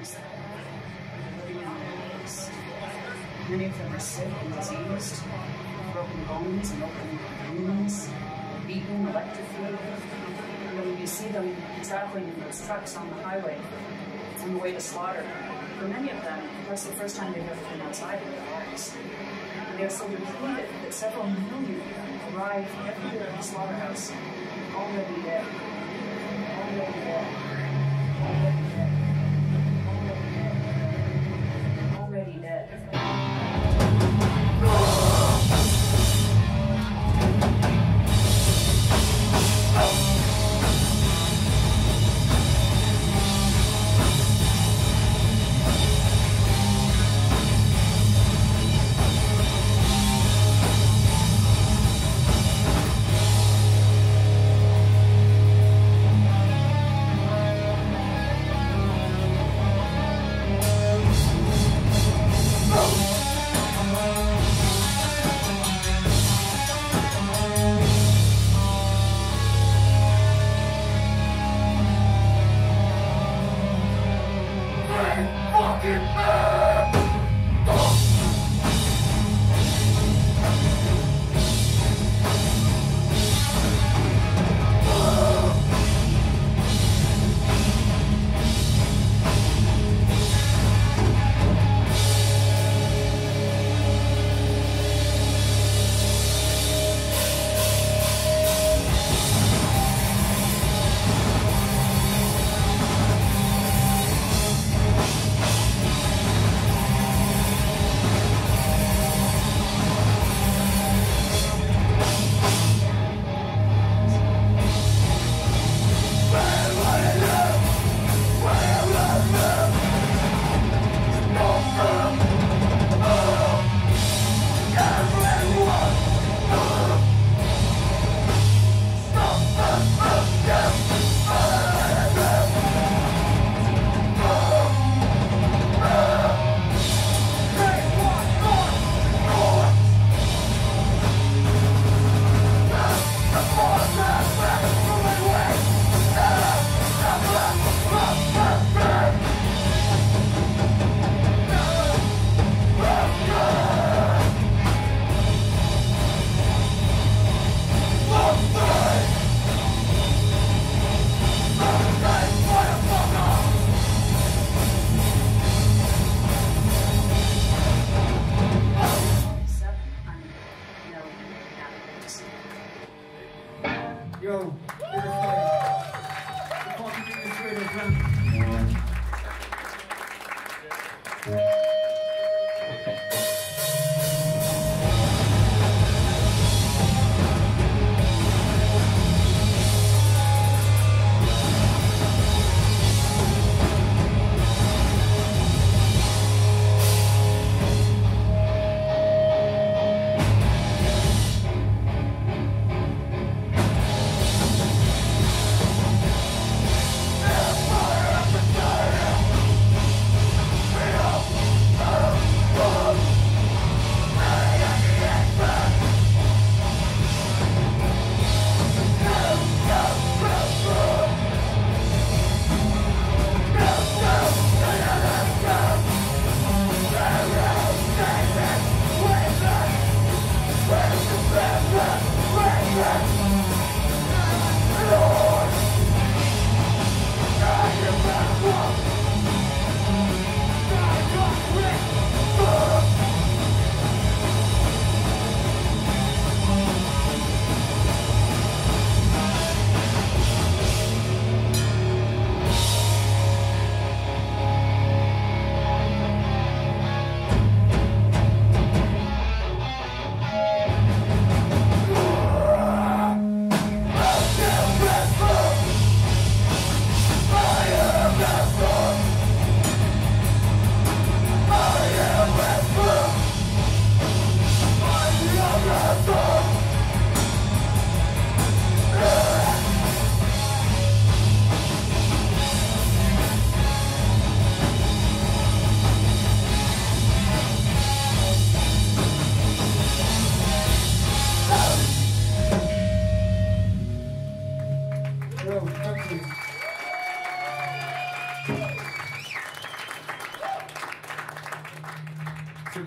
animals that are living on their waste. Many of them are sick and diseased, broken bones and open wounds, beaten, electrocuted. And then you see them traveling in those trucks on the highway on the way to slaughter. For many of them, that's the first time they've ever been outside of their homes. And they're so depleted that several million arrive every year at the slaughterhouse, already dead, already dead, already dead, already dead, already dead.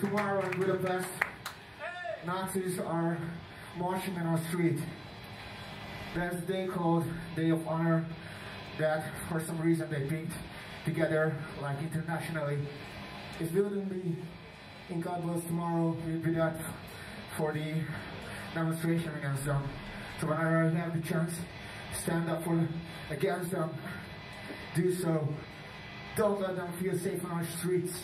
tomorrow in Budapest, Nazis are marching in our street. There's a day called Day of Honor that for some reason they picked together like internationally. It wouldn't be in God Bless Tomorrow, we'd be that for the demonstration against them. So whenever I have the chance to stand up against them, do so. Don't let them feel safe on our streets.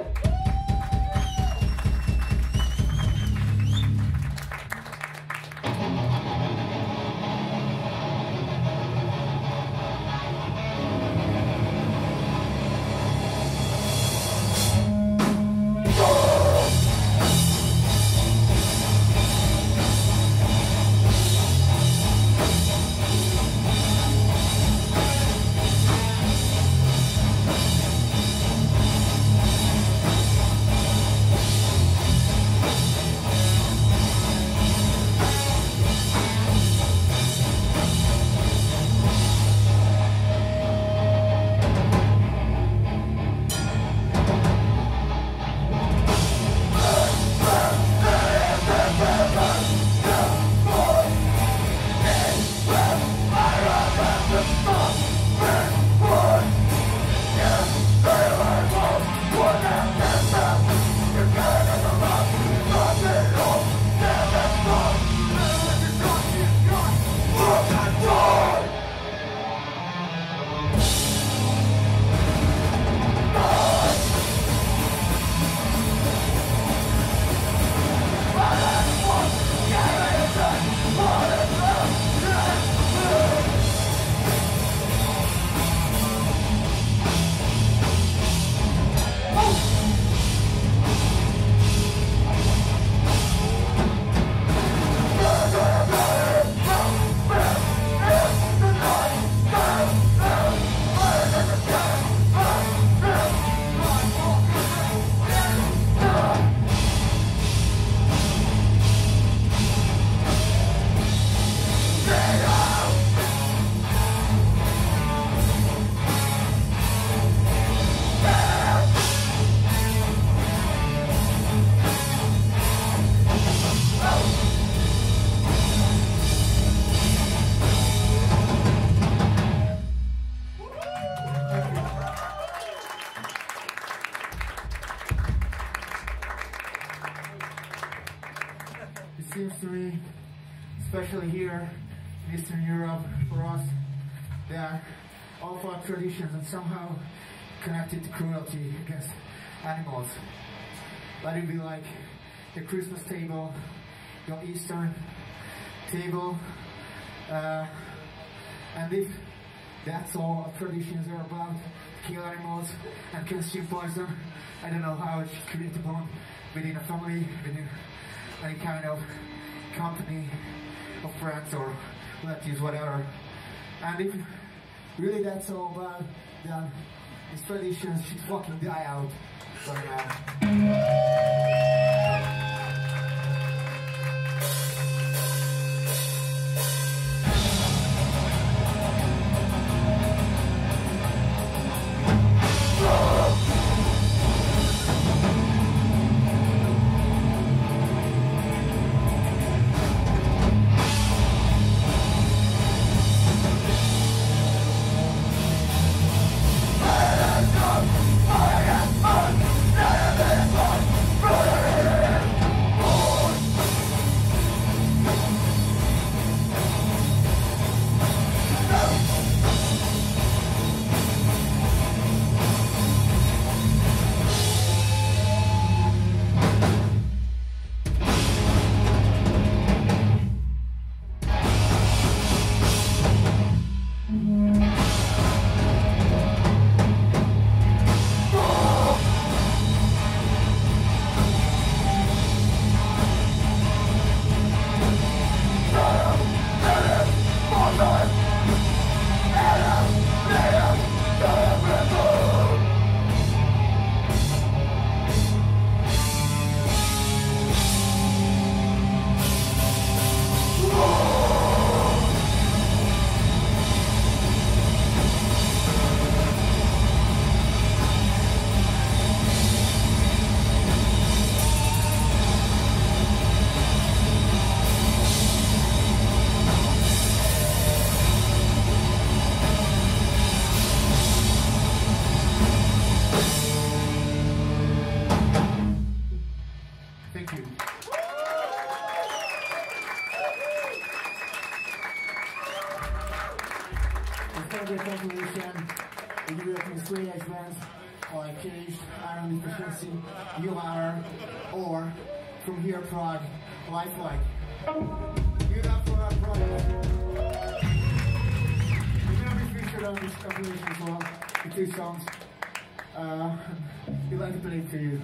It seems to me, especially here in Eastern Europe, for us, that all of our traditions are somehow connected to cruelty against animals. Let it be like your Christmas table, your Eastern table, and if that's all our traditions are about, kill animals and consume poison, I don't know how it should create a bond within a family, within any kind of company of friends or relatives, whatever. And if really that's all about, then these traditions should fucking die out right now. reached iron deficiency, you are, or from here Prague, lifelike. Give it up for our project. We're gonna be featured on this compilation as well, the 2 songs. We'd like to play it to you.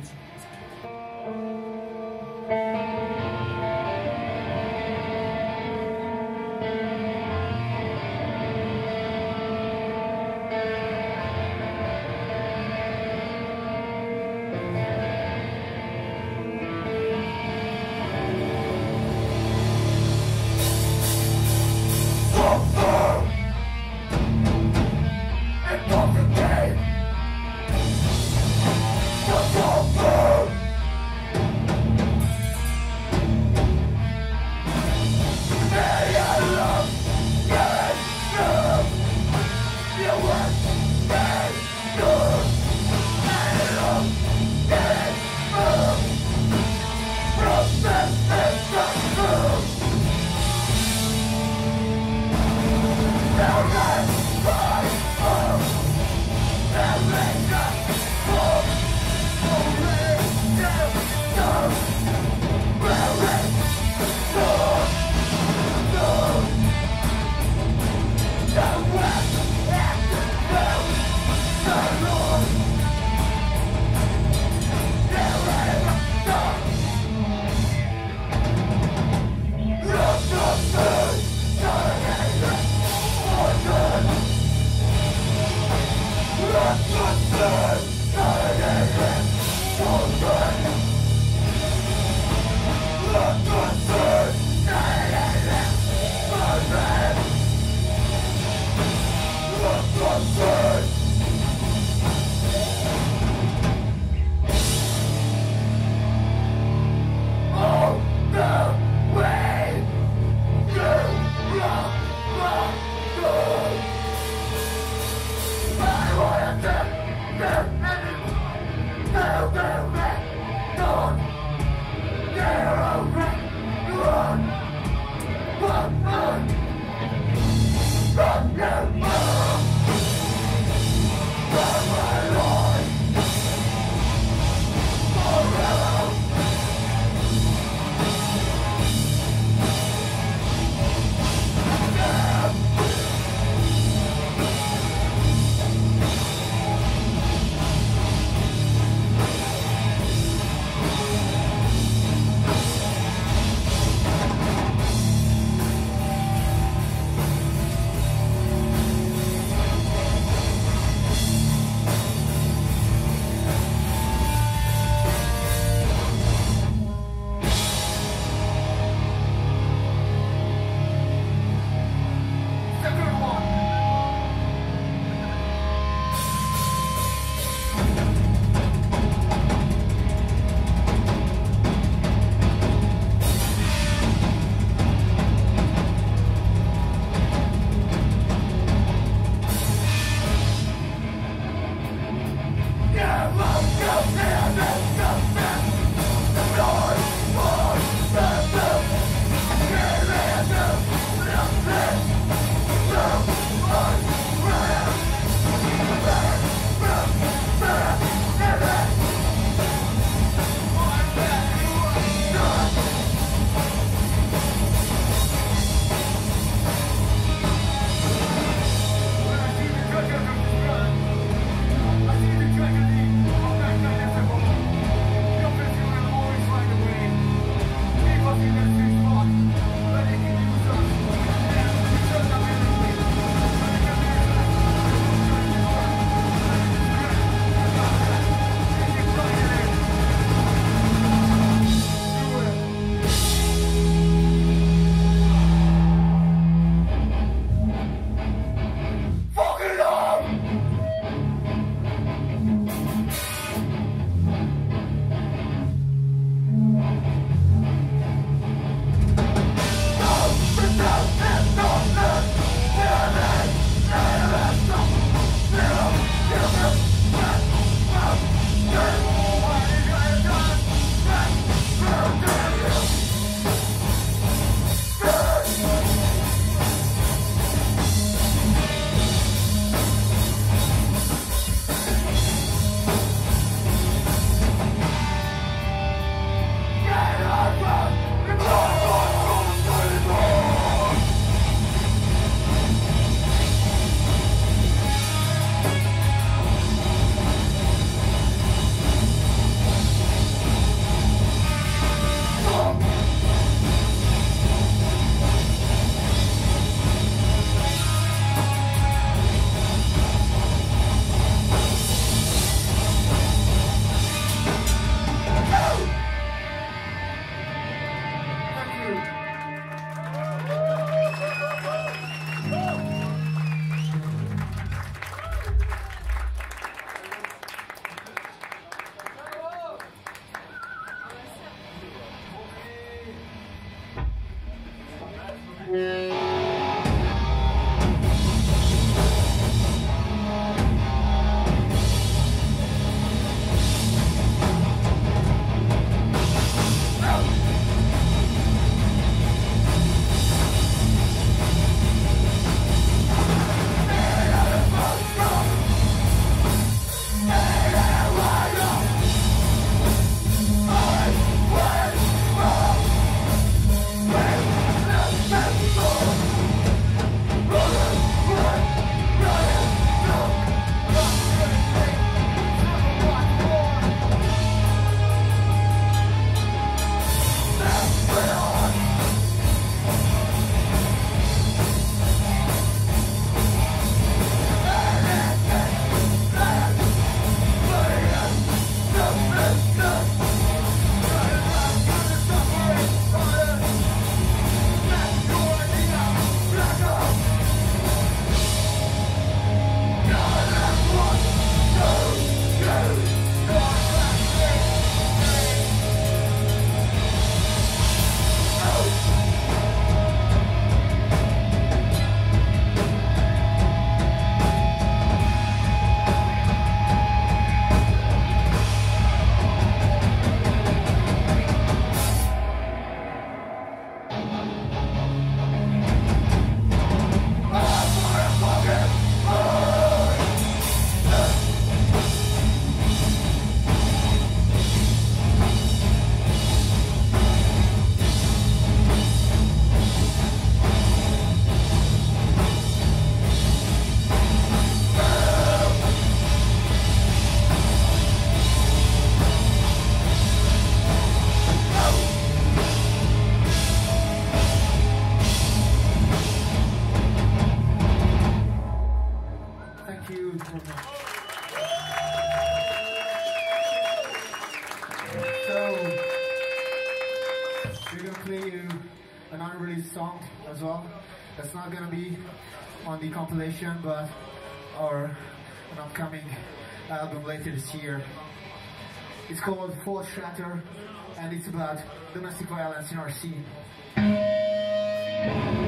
So we're gonna play you an unreleased song as well. That's not gonna be on the compilation, but an upcoming album later this year. It's called Full Shatter, and it's about domestic violence in our scene.